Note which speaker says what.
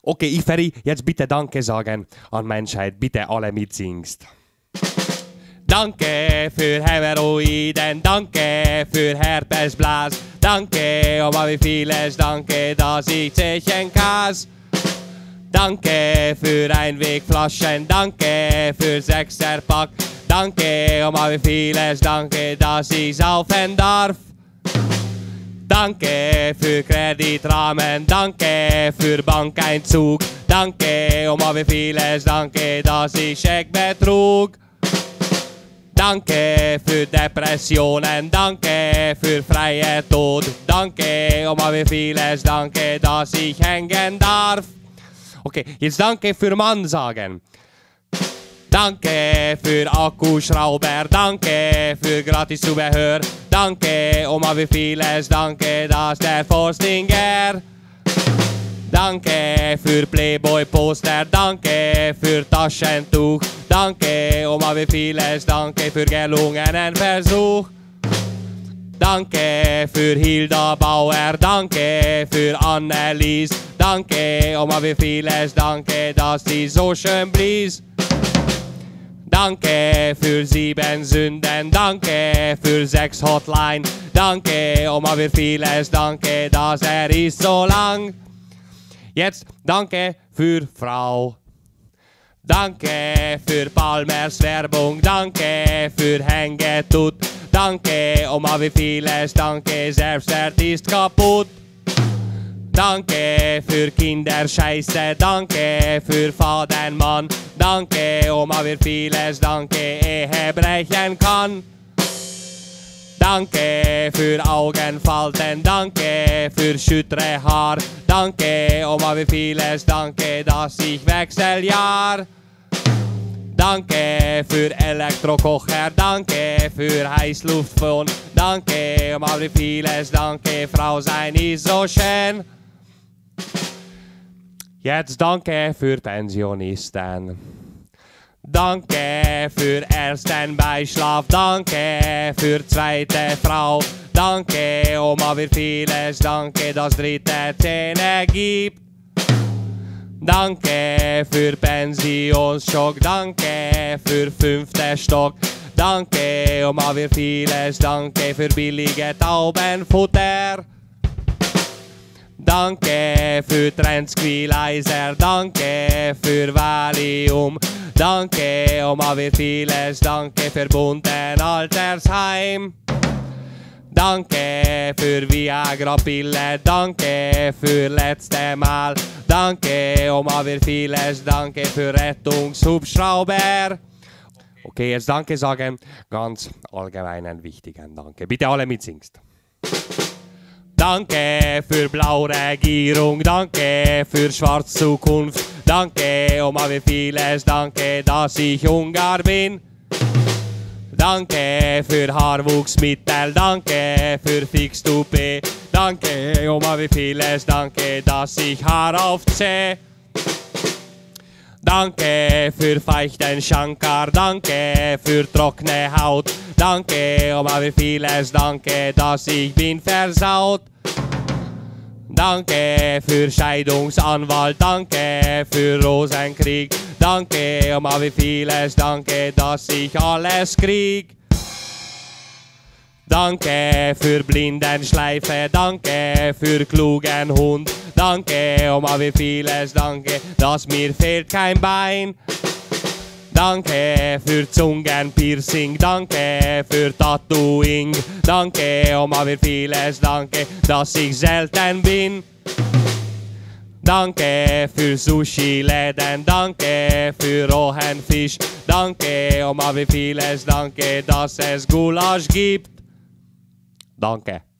Speaker 1: Okay, Iferi, jetzt bitte Danke sagen an Menschheit. Bitte alle mitsingst. Danke für Hämorrhoiden, danke für Herpesblas, danke, aber wie vieles, danke, dass ich zechen kann. Danke für Einwegflaschen, danke für Sechserpack, danke, aber wie vieles, danke, dass ich saufen darf. Danke für Kreditrahmen, danke für Bankeinzug, danke, aber wie vieles, danke, dass ich Scheckbetrug. Danke für Depressionen, danke für freie Tod, danke, aber wie vieles, danke, dass ich hängen darf. Okay, jetzt danke für Mann sagen. Danke für Akkuschrauber, danke für Gratiszubehör, danke, aber wie vieles, danke, dass der Forstinger. Danke für Playboy-Poster, danke für Taschentuch, danke, aber wie vieles, danke für gelungenen Versuch. Danke für Hilda Bauer, danke für Annelies, danke, aber wie vieles, danke, dass sie so schön blies. Danke für 7 Sünden, danke für 6 Hotline, danke, aber wie vieles, danke, dass ist so lang. Jetzt danke für Frau. Danke für Palmers Werbung, danke für Hängetut, danke, aber wie vieles, danke, Selbstwert ist kaputt. Danke für Kinderscheiße, danke für Fadenmann, danke, aber wie vieles, danke, Ehe brechen kann. Danke für Augenfalten, danke für schüttere Haar, danke, aber wie vieles, danke, dass ich Wechseljahr. Danke für Elektrokocher, danke für Heißluftfon, danke, aber wie vieles, danke, Frau sein ist so schön. Jetzt danke für Pensionisten. Danke für ersten Beischlaf, danke für zweite Frau, danke, aber wie vieles, danke, dass dritte Zähne gibt. Danke für Pensionsschock, danke für 5. Stock, danke, aber wie vieles, danke für billige Taubenfutter. Danke für Tranquilizer, danke für Valium, danke, aber wie vieles, danke für bunten Altersheim. Danke für Viagra-Pille, danke für letzte Mal, danke, aber wie vieles, danke für Rettungshubschrauber. Okay, jetzt danke sagen, ganz allgemeinen wichtigen Danke. Bitte alle mitsingst. Danke für Blau-Regierung, danke für Schwarz-Zukunft, danke, aber wie vieles, danke, dass ich Ungar bin. Danke für Haarwuchsmittel, danke für Fix-Toupet, danke, aber wie vieles, danke, dass ich Haar aufzäh. Danke für feuchten Shankar, danke für trockene Haut, danke, aber wie vieles, danke, dass ich bin versaut. Danke für Scheidungsanwalt, danke für Rosenkrieg, danke, aber wie vieles, danke, dass ich alles krieg. Danke für Blindenschleife, danke für klugen Hund, danke, aber wie vieles, danke, dass mir fehlt kein Bein. Danke für Zungenpiercing, danke für Tattooing, danke, aber wie vieles, danke, dass ich selten bin. Danke für Sushi-Läden, danke für rohen Fisch, danke, aber wie vieles, danke, dass es Gulasch gibt. Danke.